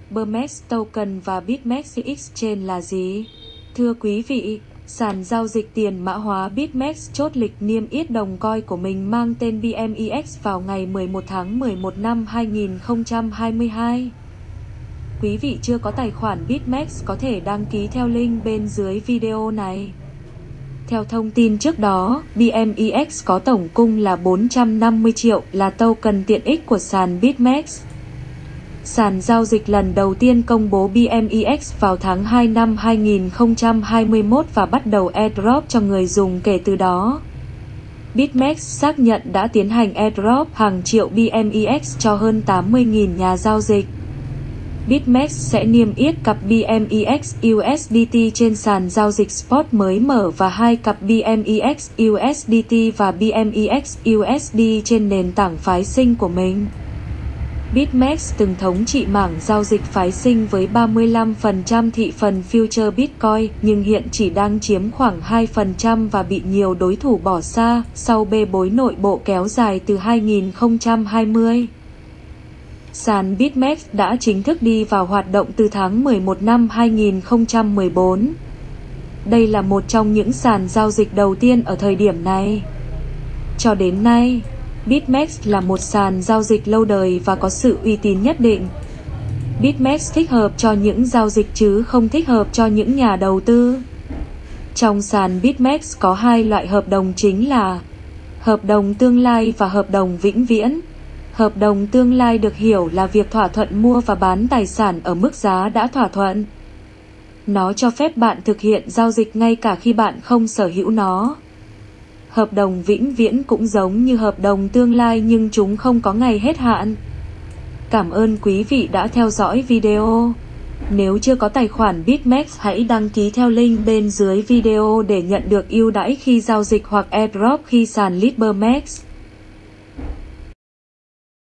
BMEX Token và BitMEX Exchange là gì? Thưa quý vị, sàn giao dịch tiền mã hóa BitMEX chốt lịch niêm yết đồng coin của mình mang tên BMEX vào ngày 11 tháng 11 năm 2022. Quý vị chưa có tài khoản BitMEX có thể đăng ký theo link bên dưới video này. Theo thông tin trước đó, BMEX có tổng cung là 450 triệu là token tiện ích của sàn BitMEX. Sàn giao dịch lần đầu tiên công bố BMEX vào tháng 2 năm 2021 và bắt đầu airdrop cho người dùng kể từ đó. BitMEX xác nhận đã tiến hành airdrop hàng triệu BMEX cho hơn 80.000 nhà giao dịch. BitMEX sẽ niêm yết cặp BMEX USDT trên sàn giao dịch spot mới mở và 2 cặp BMEX USDT và BMEX USD trên nền tảng phái sinh của mình. BitMEX từng thống trị mảng giao dịch phái sinh với 35% thị phần future Bitcoin, nhưng hiện chỉ đang chiếm khoảng 2% và bị nhiều đối thủ bỏ xa sau bê bối nội bộ kéo dài từ 2020. Sàn BitMEX đã chính thức đi vào hoạt động từ tháng 11 năm 2014. Đây là một trong những sàn giao dịch đầu tiên ở thời điểm này. Cho đến nay, BitMEX là một sàn giao dịch lâu đời và có sự uy tín nhất định. BitMEX thích hợp cho những giao dịch chứ không thích hợp cho những nhà đầu tư. Trong sàn BitMEX có hai loại hợp đồng chính là hợp đồng tương lai và hợp đồng vĩnh viễn. Hợp đồng tương lai được hiểu là việc thỏa thuận mua và bán tài sản ở mức giá đã thỏa thuận. Nó cho phép bạn thực hiện giao dịch ngay cả khi bạn không sở hữu nó. Hợp đồng vĩnh viễn cũng giống như hợp đồng tương lai nhưng chúng không có ngày hết hạn. Cảm ơn quý vị đã theo dõi video. Nếu chưa có tài khoản BitMEX hãy đăng ký theo link bên dưới video để nhận được ưu đãi khi giao dịch hoặc airdrop khi sàn list BMEX.